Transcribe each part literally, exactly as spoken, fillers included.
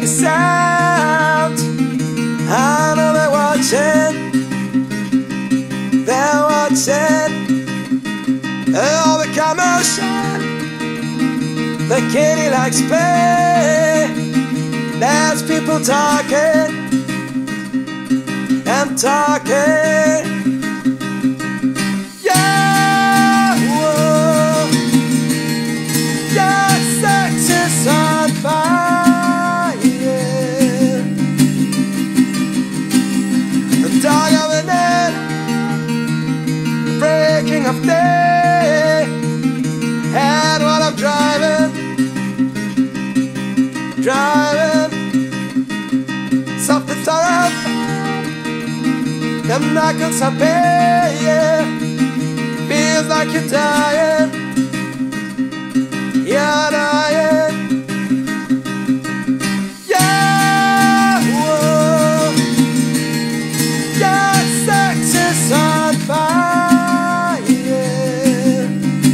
make a sound. I know they're watching, they're watching. All the commotion, the kitty likes play. There's people talking and talking. Yeah, whoa. Yeah, sex is on fire. The dog of the night, breaking of day. And while I'm driving, driving, something up, them knuckles are bare, yeah. Feels like you're dying, you're dying. Yeah, whoa. Yeah, sex is on fire, yeah.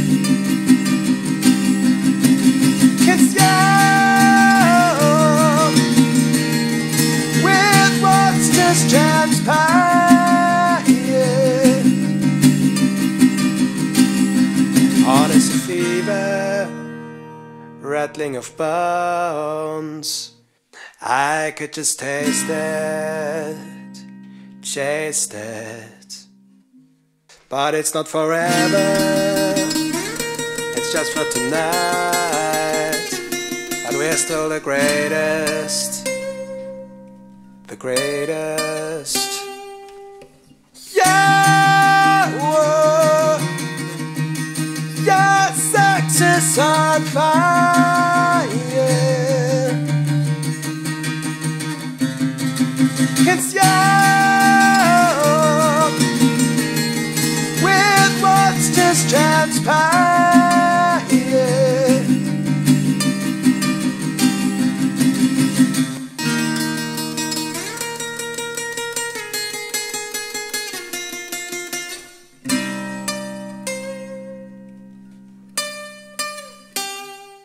'Cause yeah, with what's just transpired, heart is a fever, rattling of bones. I could just taste it, chase it, but it's not forever, it's just for tonight. But we're still the greatest, the greatest. Yeah, whoa. Yeah, sex is on fire.